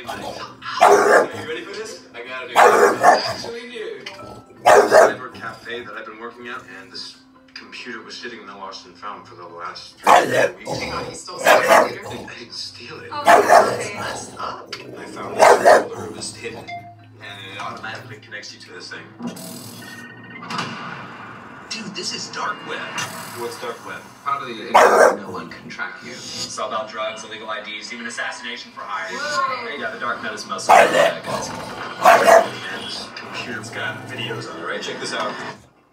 game night. Are you ready for this? I got it. Actually new. Cyber cafe that I've been working at, and this computer was sitting in the lost and found for the last 3 weeks. Hang on, you stole some computer? I didn't steal it. Oh, okay. Messed up. I found this folder. It was hidden, and it automatically connects you to this thing. Dude, this is dark web. What's dark web? Part of the internet, no one can track you. It's all about drugs, illegal IDs, even assassination for hire. Whoa. Yeah, the dark net is mostly bad guys. And this computer's got videos on it, right? Check this out.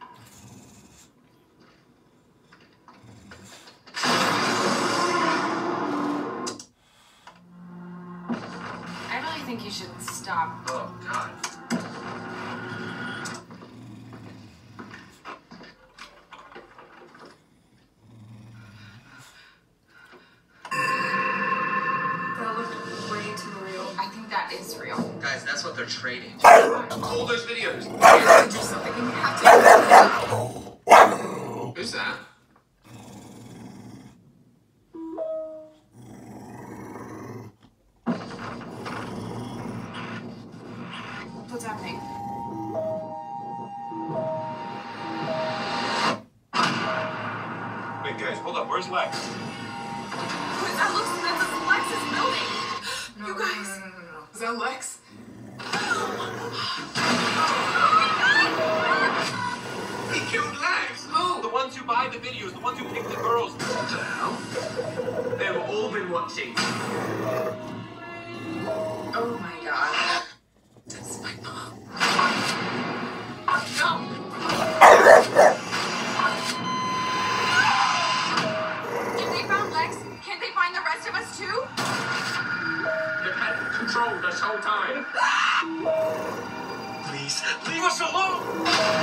I really think you should stop. Oh, God. That looked way too real. I think that is real. Guys, that's what they're trading. Oh, there's videos. You have to do something, and you have to. Who's that? What's happening? Wait, guys, hold up. Where's Lex? That looks Lex's building. You guys. No. Is that Lex? He killed Lex. Who? The ones who buy the videos, the ones who pick the girls. What the hell? They've all been watching. Oh my God. That's my mom. No. If they found Lex, can't they find the rest of us too? They've had control this whole time. Please, leave us alone.